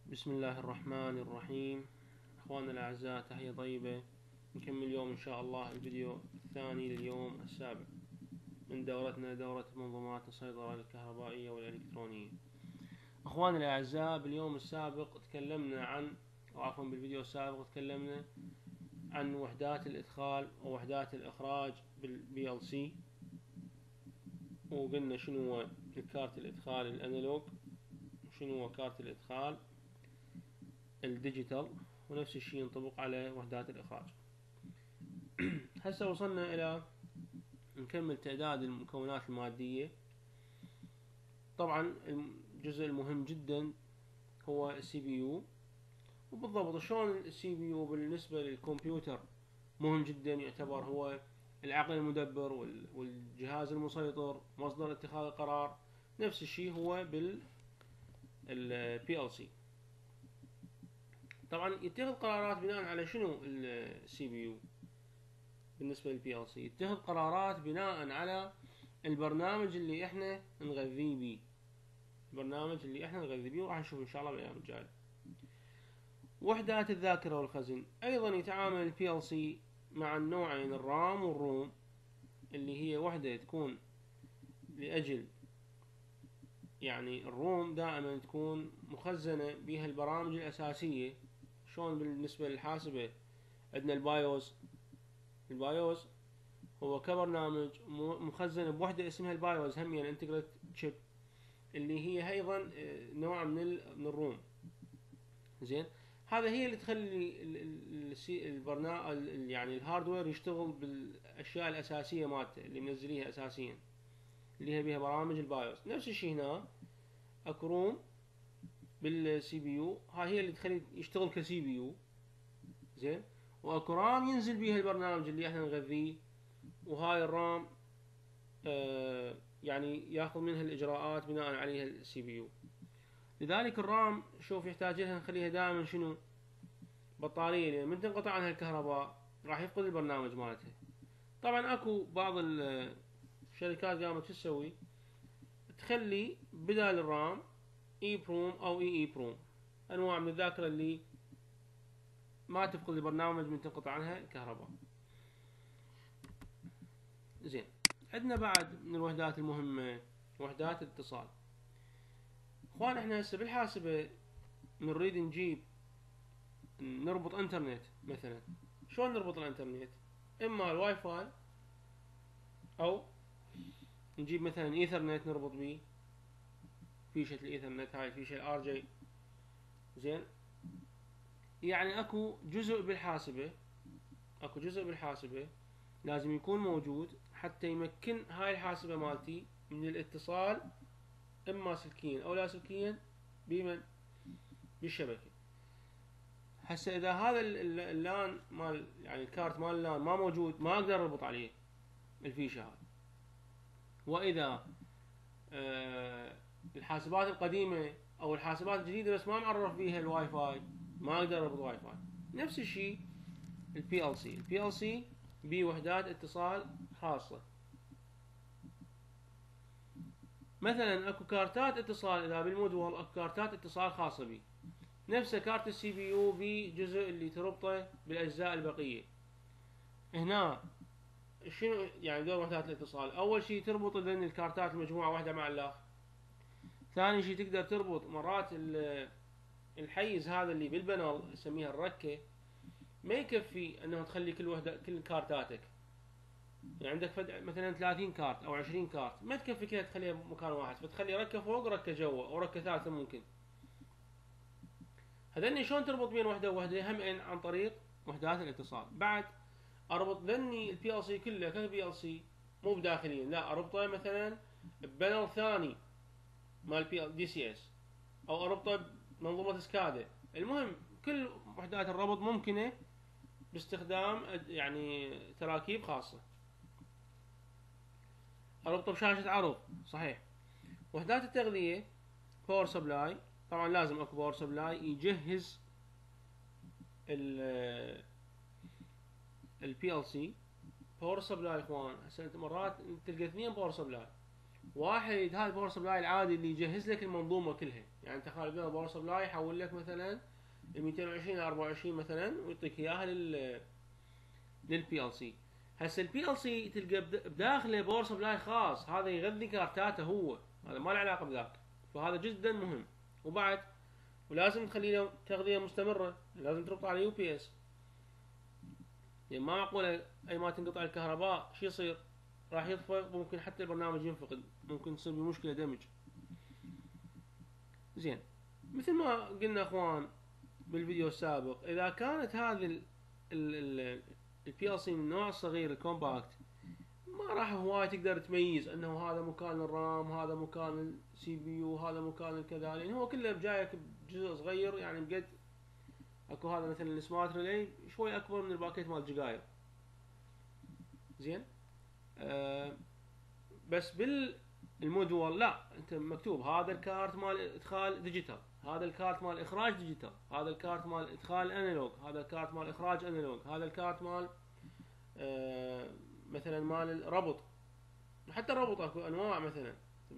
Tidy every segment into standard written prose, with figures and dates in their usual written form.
بسم الله الرحمن الرحيم. اخواننا الاعزاء، تحية طيبة. نكمل اليوم ان شاء الله الفيديو الثاني لليوم السابع من دورتنا، دورة منظومات السيطرة الكهربائية والالكترونية. اخواننا الاعزاء، باليوم السابق تكلمنا عن، او عفوا بالفيديو السابق تكلمنا عن وحدات الادخال ووحدات الاخراج بالبي ال سي، وقلنا شنو هو كارت الادخال الانالوج وشنو هو كارت الادخال الديجيتال، ونفس الشيء ينطبق على وحدات الإخراج. هسه وصلنا إلى نكمل تعداد المكونات المادية. طبعا الجزء المهم جدا هو السي بي يو، وبالضبط شلون السي بي يو بالنسبة للكمبيوتر مهم جدا، يعتبر هو العقل المدبر والجهاز المسيطر، مصدر اتخاذ القرار. نفس الشيء هو بالبي ال سي. طبعا يتخذ قرارات بناء على شنو السي بي يو. بالنسبة للبي ال سي يتخذ قرارات بناء على البرنامج اللي احنا نغذيه بيه، وراح نشوف ان شاء الله بالايام الجاية. وحدات الذاكرة والخزن ايضا يتعامل البي ال سي مع النوعين الرام والروم، اللي هي وحدة تكون لاجل، يعني الروم دائما تكون مخزنة بها البرامج الاساسية. شلون بالنسبة للحاسبة عندنا البايوس هو كبرنامج مخزن بوحدة اسمها البايوس، هم يعني انتجريت تشيب، اللي هي ايضا نوع من الروم. زين، هذا هي اللي تخلي البرنامج يعني الهاردوير يشتغل بالاشياء الاساسيه مالته اللي منزليها اساسيا، اللي هي بها برامج البايوس. نفس الشيء هنا اكو روم بالسي بي يو، هاي هي اللي تخليه يشتغل كسي بي يو. زين، واكو رام ينزل بيها البرنامج اللي احنا نغذيه، وهاي الرام يعني ياخذ منها الاجراءات بناء عليها السي بي يو. لذلك الرام شوف يحتاج لها نخليها دائما شنو، بطارية، لان من تنقطع عنها الكهرباء راح يفقد البرنامج مالتها. طبعا اكو بعض الشركات قامت شو تسوي، تخلي بدال الرام اي بروم او اي بروم، انواع من الذاكرة اللي ما تفقد البرنامج من تنقطع عنها الكهرباء. زين، عندنا بعد من الوحدات المهمة وحدات الاتصال. اخوان احنا هسه بالحاسبة نريد نربط انترنت مثلا. شلون نربط الانترنت؟ اما الواي فاي، او نجيب مثلا ايثرنت نربط بيه، فيشة الايثرنت، هاي الفيشة الار جي. زين، يعني اكو جزء بالحاسبة لازم يكون موجود حتى يمكن هاي الحاسبة مالتي من الاتصال، اما سلكيا او لا سلكيا، بمن؟ بالشبكة. هسه اذا هذا اللان مال، يعني الكارت مال اللان ما موجود، ما اقدر اربط عليه الفيشة هاي. واذا الحاسبات القديمة او الحاسبات الجديدة بس ما معرف بيها الواي فاي، ما اقدر اربط واي فاي. نفس الشيء البي ال سي بوحدات اتصال خاصة. مثلا اكو كارتات اتصال، اذا بالمودول اكو كارتات اتصال خاصة بيه، نفس كارت السي بي يو بجزء اللي تربطه بالاجزاء البقية. هنا شنو يعني دور وحدات الاتصال؟ اول شيء تربط بين الكارتات المجموعة واحدة مع الاخر. ثاني شيء تقدر تربط مرات الحيز هذا اللي بالبنل نسميها الركة، ما يكفي انه تخلي كل وحدة كل كارتاتك، يعني عندك مثلا 30 كارت او 20 كارت، ما تكفي كذا تخليها بمكان واحد، فتخلي ركة فوق ركة جوا او ركة ثالثة ممكن. هذني شلون تربط بين وحدة ووحدة؟ هم عن طريق وحدات الاتصال. بعد اربط ذني البي ال سي كله كبي ال سي، مو بداخليا، لا اربطه مثلا ببنل ثاني مال بي دي سي اس، او اربطه بمنظومة سكادا. المهم كل وحدات الربط ممكنة باستخدام يعني تراكيب خاصة. اربطه بشاشة عرض، صحيح. وحدات التغذية باور سبلاي، طبعا لازم اكو باور سبلاي يجهز البي ال سي. باور سبلاي اخوان هسه مرات تلقى اثنين باور سبلاي، واحد هذا الباور سبلاي العادي اللي يجهز لك المنظومة كلها، يعني تخيل بين الباور سبلاي يحول لك مثلا 220 ل 24 مثلا ويعطيك اياها للبي ال سي. هسه البي ال سي تلقى بداخله باور سبلاي خاص، هذا يغذي كارتاته هو، هذا ما له علاقه بذاك، فهذا جدا مهم. وبعد ولازم تخلي له تغذيه مستمره، لازم تربط على يو بي اس، يعني ما معقوله اي ما تنقطع الكهرباء شو يصير؟ راح يطفى، ممكن حتى البرنامج ينفقد، ممكن تصير بمشكله دمج. زين، مثل ما قلنا اخوان بالفيديو السابق، اذا كانت هذه البي ال سي من النوع الصغير الكومباكت، ما راح هواي تقدر تميز انه هذا مكان الرام، هذا مكان السي بي يو، هذا مكان الكذا، لان هو كله بجايك بجزء صغير، يعني بقد اكو هذا مثلا السمارت ريلي شوي اكبر من الباكيت مال الجيجاير. زين، بس بالمودول لا، انت مكتوب هذا الكارت مال ادخال ديجيتال، هذا الكارت مال اخراج ديجيتال، هذا الكارت مال ادخال انالوج، هذا الكارت مال اخراج انالوج، هذا الكارت مال مثلا مال الربط. حتى الربط اكو انواع، مثلا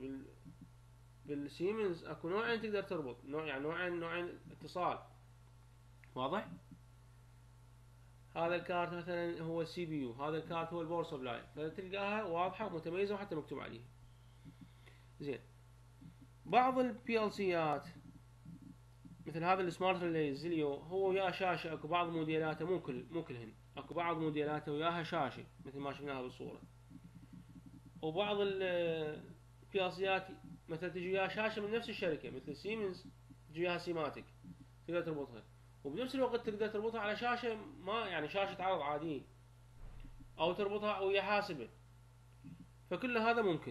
بالسيمنز اكو نوعين تقدر تربط، نوع يعني نوعين اتصال، واضح؟ هذا الكارت مثلا هو السي بي يو، هذا الكارت هو الباور سبلاي، فتلقاها واضحه ومتميزه وحتى مكتوب عليها. زين، بعض البي ال سيات مثل هذا السمارت ريلي زيليو هو وياه شاشه، اكو بعض موديلاته مو كلهن، اكو بعض موديلاته وياها شاشه مثل ما شفناها بالصوره، وبعض البي ال سيات مثلا تجي وياها شاشه من نفس الشركه مثل سيمنز، تجي وياها سيماتيك تقدر تربطها، وبنفس الوقت تقدر تربطها على شاشه ما يعني شاشه عرض عاديه، او تربطها ويا حاسبه، فكل هذا ممكن.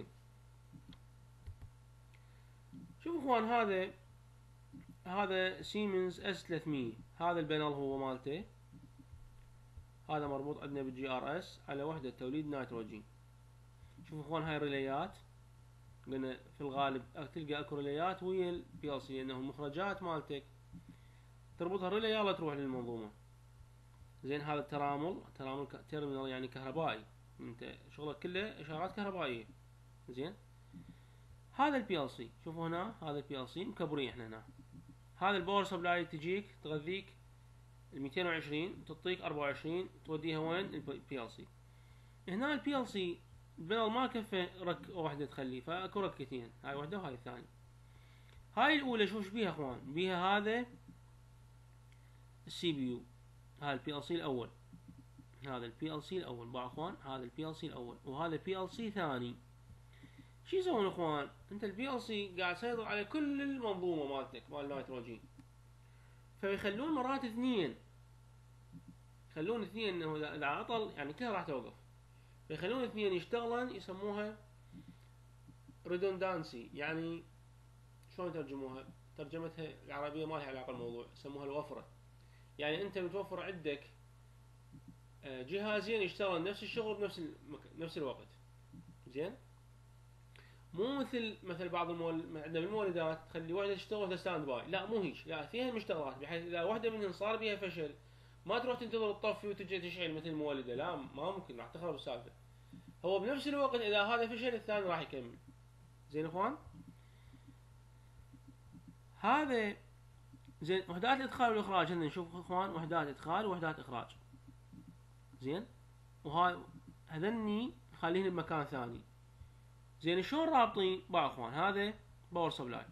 شوفوا اخوان، هذا سيمنز اس 300، هذا البانل هو مالته، هذا مربوط عندنا بالجي ار اس على وحدة توليد نيتروجين. شوفوا اخوان، هاي الريليات قلنا في الغالب تلقى اكو ريليات ويا البي ال سي، لانه المخرجات مالتك تربطها الريلي يلا تروح للمنظومة. زين، هذا الترامل تيرمينال يعني كهربائي، انت شغلك كله اشارات كهربائية. زين، هذا البي ال سي، شوفوا هنا هذا البي ال سي مكبرين احنا هنا، هذا الباور سبلاي تجيك تغذيك ال 220 تعطيك 24 توديها وين؟ البي ال سي. هنا البي ال سي البانل ما كفه رك واحدة تخليه، فاكو ركتين، هاي واحدة وهاي الثانية. هاي الاولى شوف بيها اخوان، بيها هذا السي بي يو، هذا البي ال سي الاول، هذا البي ال سي الاول باع اخوان، هذا البي ال سي الاول، وهذا البي ال سي ثاني. شو يسوون اخوان؟ انت البي ال سي قاعد يسيطر على كل المنظومة مالتك مال النيتروجين، فيخلون مرات اثنين، يخلون اثنين انه اذا عطل يعني كلها راح توقف، فيخلون اثنين يشتغلن، يسموها redundancy، يعني شلون ترجموها؟ ترجمتها العربية ما لها علاقة بالموضوع، يسموها الوفرة. يعني انت متوفر عندك جهازين يشتغلن نفس الشغل بنفس الوقت. زين، مو مثل بعض عندنا بالمولدات تخلي واحدة تشتغل وحدة ستاند باي، لا مو هيك، لا فيها مشتغلات، بحيث اذا واحدة منهم صار بها فشل ما تروح تنتظر تطفي وتجي تشعل مثل المولدة، لا ما ممكن، راح تخرب السالفة. هو بنفس الوقت اذا هذا فشل الثاني راح يكمل. زين اخوان، هذا زين وحدات الادخال والاخراج، هنا نشوف اخوان وحدات ادخال ووحدات اخراج. زين، وهاي هذني خليهن بمكان ثاني. زين، شلون رابطين؟ باع اخوان، هذا باور سبلاي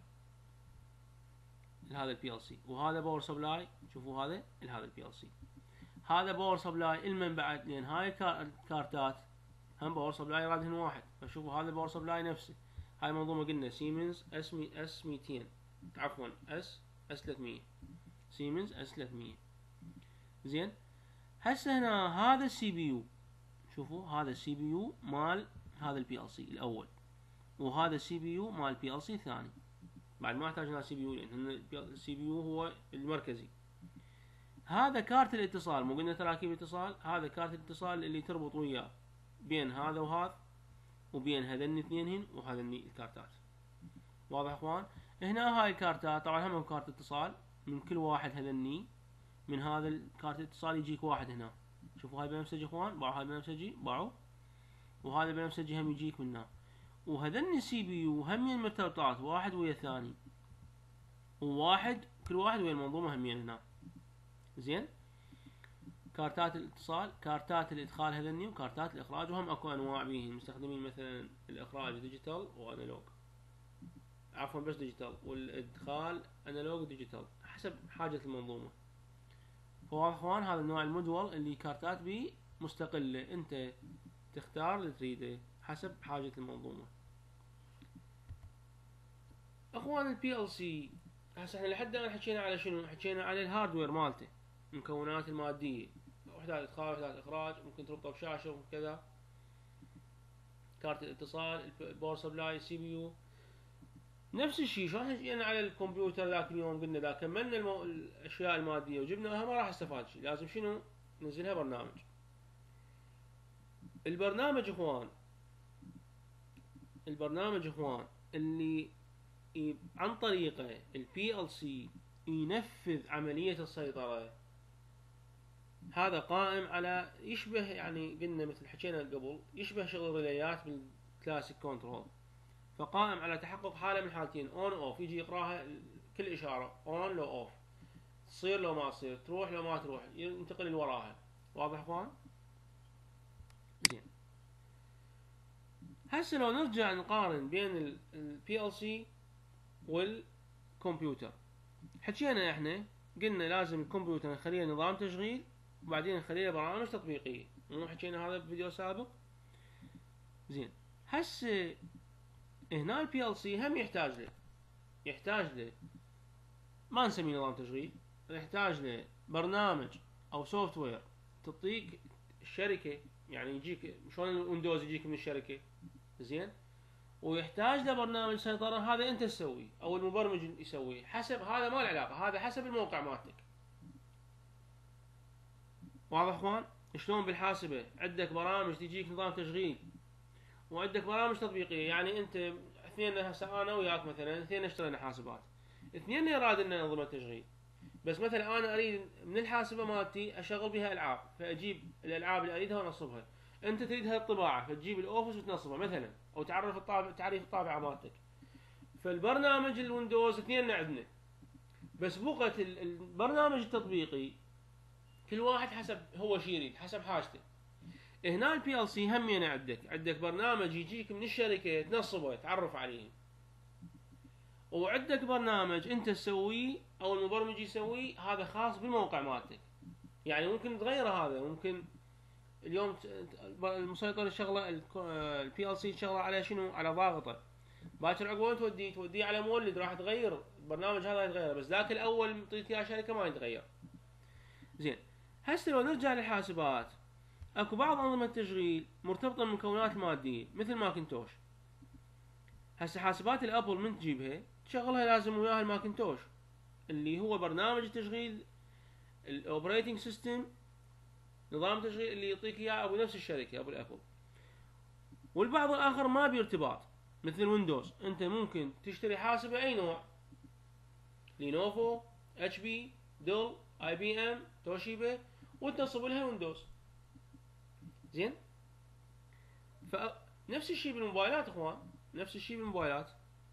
هذا البي ال سي، وهذا باور سبلاي، شوفوا هذا البي ال سي، هذا باور سبلاي المن بعد، لان هاي الكارتات هم باور سبلاي رادهن واحد، فشوفوا هذا باور سبلاي نفسه. هاي منظومة قلنا سيمنز اس 200، عفوا اس 300، سيمنز اس 300. زين، هسه هنا هذا السي بي يو، شوفوا هذا السي بي يو مال هذا البي ال سي الاول، وهذا السي بي يو مال البي ال سي الثاني. بعد ما احتاجنا سي بي يو، لان السي بي يو هو المركزي. هذا كارت الاتصال، مو قلنا تراكيب اتصال، هذا كارت الاتصال اللي تربط وياه بين هذا وهذا، وبين هذني اثنينهن وهذني الكارتات. واضح اخوان؟ هنا هاي الكارتات طبعا هم كارت اتصال، من كل واحد هذني من هذا الكارت الاتصال يجيك واحد هنا. شوفوا هاي بنفسجي اخوان، باعوا هاي بنفسجي باعوا، وهذا بنفسجي هم يجيك منها. وهذني السي بي يو هم مرتبطات واحد ويا الثاني. وواحد كل واحد ويا المنظومة همين هنا. زين. كارتات الاتصال، كارتات الادخال هذني، وكارتات الاخراج، وهم اكو انواع بيهم مستخدمين مثلا الاخراج ديجيتال وانالوج، عفوا بس ديجيتال، والادخال انالوج وديجيتال حسب حاجة المنظومة. فواضح اخوان هذا النوع المدول اللي كارتات بيه مستقلة، انت تختار اللي تريده حسب حاجة المنظومة. اخوان البي ال سي هسه احنا لحد الان حكينا على شنو؟ حكينا على الهاردوير مالته، المكونات المادية، وحدات ادخال وحدات اخراج، ممكن تربطه بشاشة وكذا، كارت الاتصال، الباور سبلاي، السي بي يو. نفس الشيء شلون حكينا على الكمبيوتر ذاك اليوم، قلنا اذا كملنا الاشياء المادية وجبناها ما راح استفاد شيء، لازم شنو؟ ننزلها برنامج. البرنامج اخوان، البرنامج اخوان اللي عن طريقه البي ال سي ينفذ عملية السيطرة، هذا قائم على يشبه، يعني قلنا مثل حكينا قبل، يشبه شغل الريليات بالكلاسيك كنترول. فقائم على تحقق حالة من حالتين، اون اوف، يجي يقراها كل اشارة، اون لو اوف، تصير لو ما تصير، تروح لو ما تروح، ينتقل اللي وراها. واضح اخوان؟ زين. هسه لو نرجع نقارن بين البي ال سي والكمبيوتر، حكينا احنا قلنا لازم الكمبيوتر نخليه نظام تشغيل وبعدين نخليه برامج تطبيقية، مو حكينا هذا بفيديو سابق؟ زين. هسه هنا البي ال سي هم يحتاج له ما نسميه نظام تشغيل، يحتاج له برنامج او سوفت وير تعطيك الشركة، يعني يجيك شلون الويندوز يجيك من الشركة. زين. ويحتاج له برنامج سيطرة، هذا انت تسويه او المبرمج يسويه، حسب هذا ما له علاقة، هذا حسب الموقع مالتك. واضح اخوان؟ شلون بالحاسبة عندك برامج تجيك نظام تشغيل وعندك برامج تطبيقية، يعني انت اثنين، هسه انا وياك مثلا اثنين اشترينا حاسبات، اثنين يراد لنا انظمة تشغيل، بس مثلا انا اريد من الحاسبة مالتي اشغل بها العاب، فاجيب الالعاب اللي اريدها وانصبها، انت تريدها الطباعة فتجيب الاوفيس وتنصبها مثلا، او تعرف تعريف الطابعة مالتك. فالبرنامج الويندوز اثنين عندنا، بس بقى البرنامج التطبيقي كل واحد حسب هو شي يريد، حسب حاجته. هنا البي ال سي همين عندك برنامج يجيك من الشركة تنصبه تعرف عليه، وعندك برنامج انت تسويه او المبرمج يسويه، هذا خاص بالموقع مالتك. يعني ممكن تغير هذا، ممكن اليوم المسيطر الشغله البي ال سي شغله على شنو؟ على ضاغطه، باكر عقب توديه على مولد راح تغير البرنامج هذا يتغير، بس ذاك الاول مطيت اياه شركه ما يتغير. زين. هسه لو نرجع للحاسبات، اكو بعض انظمه التشغيل مرتبطه بالمكونات الماديه مثل ماكنتوش. هسه حاسبات الابل من تجيبها تشغلها لازم وياها الماكنتوش اللي هو برنامج التشغيل الاوبريتنج سيستم، نظام تشغيل اللي يعطيك اياه ابو نفس الشركه ابو الابل. والبعض الاخر ما بارتباط مثل ويندوز، انت ممكن تشتري حاسبه اي نوع، لينوفو، اتش بي، دل، اي بي ام، توشيبا، وتنصب لها ويندوز. زين. فنفس الشيء بالموبايلات اخوان، نفس الشيء بالموبايلات،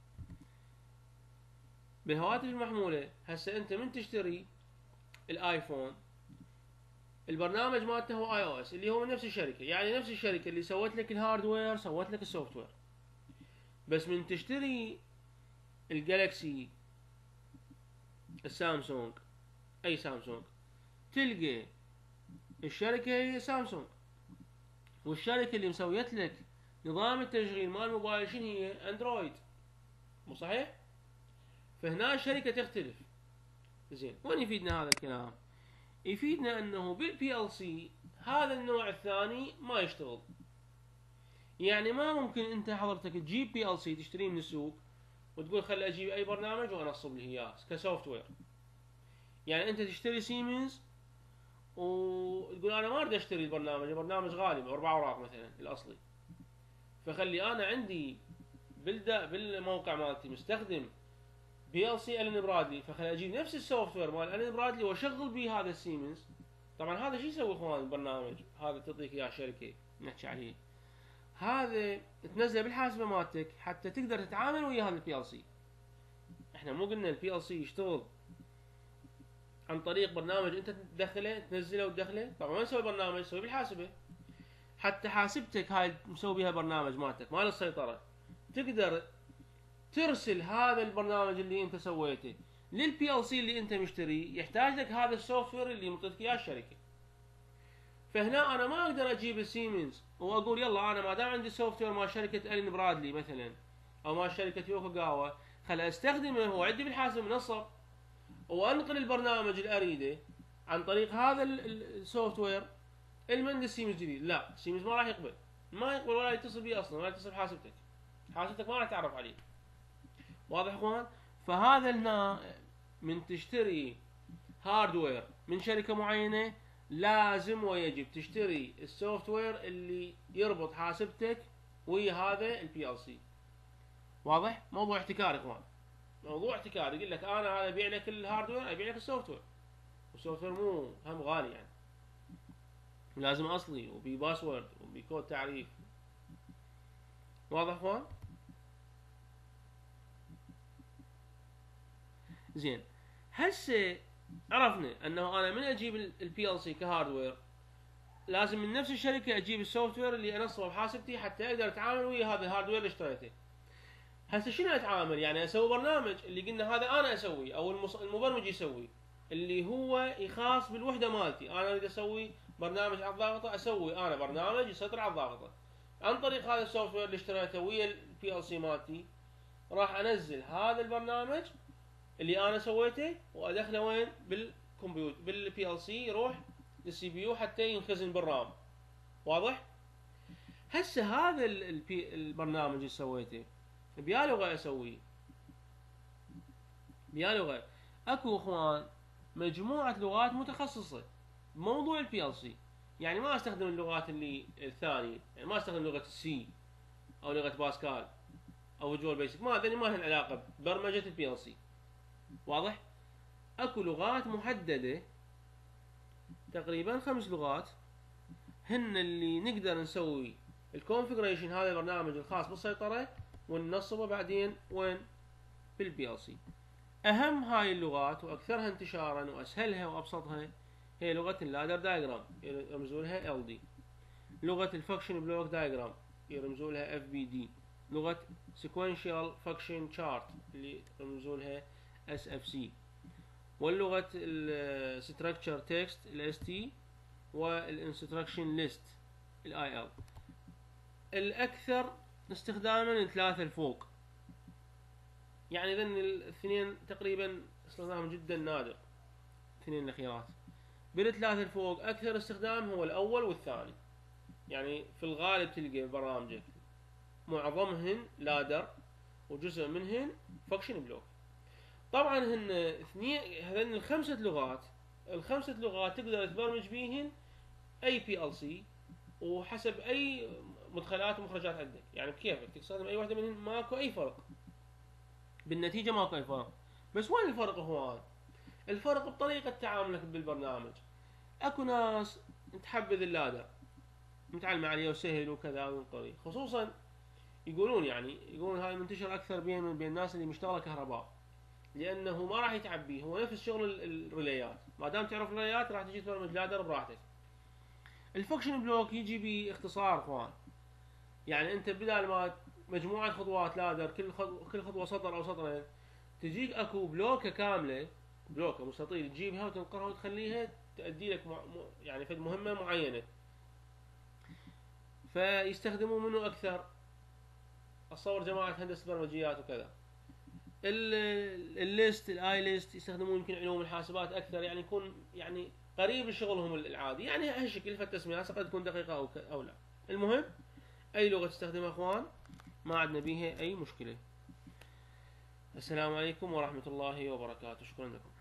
بالهواتف المحموله. هسه انت من تشتري الايفون، البرنامج مالته هو اي او اس اللي هو من نفس الشركه، يعني نفس الشركه اللي سوت لك الهاردوير سوت لك السوفت وير. بس من تشتري الجالكسي، السامسونج، اي سامسونج، تلقى الشركه هي سامسونج، والشركه اللي مسويت لك نظام التشغيل مال الموبايل شنو هي؟ اندرويد. مو صحيح؟ فهنا الشركه تختلف. زين. وين يفيدنا هذا الكلام؟ يفيدنا انه بالبي ال سي هذا النوع الثاني ما يشتغل. يعني ما ممكن انت حضرتك تجيب بي ال سي تشتريه من السوق وتقول خلي اجيب اي برنامج وانصب لي اياه كسوفت وير. يعني انت تشتري سيمنز وتقول انا ما اريد اشتري البرنامج غالي باربع اوراق مثلا الاصلي، فخلي انا عندي بالموقع مالتي مستخدم بي ال سي الين برادلي، فخلي اجيب نفس السوفت وير مال الين برادلي واشغل به هذا السيمنز. طبعا هذا شو يسوي اخوان؟ البرنامج هذا تعطيك اياه شركه نحكي عليه، هذا تنزله بالحاسبه مالتك حتى تقدر تتعامل ويا هذا البي ال سي. احنا مو قلنا البي ال سي يشتغل عن طريق برنامج انت تدخله تنزله وتدخله؟ طبعا ما نسوي البرنامج، نسوي بالحاسبه. حتى حاسبتك هاي مسوي بها برنامج مالتك مال السيطره، تقدر ترسل هذا البرنامج اللي انت سويته للبي ال سي اللي انت مشتريه، يحتاج لك هذا السوفت وير اللي مطيتك اياه الشركه. فهنا انا ما اقدر اجيب السيمنز واقول يلا انا ما دام عندي سوفت وير مال شركه الين برادلي مثلا او مال شركه يوكوغاوا، خل استخدمه هو عندي بالحاسب منصب وانقل البرنامج اللي اريده عن طريق هذا السوفت وير المهندس سيمنز جديد. لا، سيمنز ما راح يقبل، ما يقبل ولا يتصل بي اصلا، ولا يتصل بحاسبتك، حاسبتك ما راح تعرف عليه. واضح اخوان؟ فهذا هنا من تشتري هاردوير من شركه معينه لازم ويجب تشتري السوفت وير اللي يربط حاسبتك ويا هذا البي ال سي. واضح؟ موضوع احتكار يا اخوان، موضوع احتكار. يقول لك انا هذا ابيع لك الهاردوير، ابيع لك السوفت وير، والسوفت وير مو هم غالي يعني، لازم اصلي وبباسورد وبكود تعريف. واضح اخوان؟ زين، هسه عرفنا انه انا من اجيب البي ال سي كهاردوير لازم من نفس الشركه اجيب السوفت وير اللي انصبه بحاسبتي حتى اقدر اتعامل ويا هذا الهاردوير اللي اشتريته. هسه شنو اتعامل؟ يعني اسوي برنامج اللي قلنا هذا انا اسويه او المبرمج يسوي، اللي هو خاص بالوحده مالتي. انا اريد اسوي برنامج على الضاغطه، اسوي انا برنامج يسيطر على الضاغطه عن طريق هذا السوفت وير اللي اشتريته ويا البي ال سي مالتي. راح انزل هذا البرنامج اللي انا سويته وادخله وين؟ بالكمبيوتر بالبي ال سي، يروح للسي بي يو حتى ينخزن بالرام. واضح؟ هسه هذا البرنامج اللي سويته بيا لغه اسويه، بيا لغه. اكو اخوان مجموعه لغات متخصصه بموضوع البي ال سي، يعني ما استخدم اللغات اللي الثانيه، يعني ما استخدم لغه السي او لغه باسكال او فيجوال بيسك، ما هذني ما لهن علاقه ببرمجه البي ال سي. واضح؟ اكو لغات محدده تقريبا 5 لغات هن اللي نقدر نسوي الكونفيجريشن هذا البرنامج الخاص بالسيطره وننصبه بعدين وين؟ بالبي ال سي. اهم هاي اللغات واكثرها انتشارا واسهلها وابسطها هي لغه اللادر دايجرام يرمزوا لها ال دي، لغه الفانكشن بلوك دايجرام يرمزوا لها اف بي دي، لغه سيكوينشال فانكشن شارت اللي يرمزوا لها اس اف سي، واللغه الستراكشر تكست الاس تي، والانستراكشن ليست الاي ال. الاكثر استخداما الثلاثه الفوق، يعني ذن الاثنين تقريبا استخدامهم جدا نادر، اثنين الاخيرات. بالثلاثه الفوق اكثر استخدام هو الاول والثاني، يعني في الغالب تلقى برامجك معظمهن لادر وجزء منهن فانكشن بلوك. طبعا هن اثنين، هذين الخمسه لغات، الخمسه لغات تقدر تبرمج بيهن اي بي ال سي وحسب اي مدخلات ومخرجات عندك، يعني بكيفك تستخدم اي واحده منهن، ماكو اي فرق بالنتيجه، ماكو اي فرق. بس وين الفرق هو؟ الفرق بطريقه تعاملك بالبرنامج. اكو ناس تحبذ اللادر متعلم عليه وسهل وكذا وطريق، خصوصا يقولون يقولون هاي منتشر اكثر بين الناس اللي مشتغله كهرباء، لانه ما راح يتعبيه، هو نفس شغل الريليات، ما دام تعرف الريليات راح تجي تبرمج لادر براحتك. الفانكشن بلوك يجي باختصار اخوان، يعني انت بدل ما مجموعه خطوات لادر كل خطوه سطر او سطرين، تجيك اكو بلوكه كامله، بلوكه مستطيل تجيبها وتنقرها وتخليها تؤدي لك يعني في مهمه معينه. فيستخدموا منه اكثر، اتصور جماعه هندسه برمجيات وكذا. الليست الاي ليست يستخدمون يمكن علوم الحاسبات اكثر، يعني يكون يعني قريب لشغلهم العادي، يعني هالشكل فالتسميه قد تكون دقيقه او لا. المهم اي لغه تستخدمها اخوان ما عندنا بيها اي مشكله. السلام عليكم ورحمه الله وبركاته، شكرا لكم.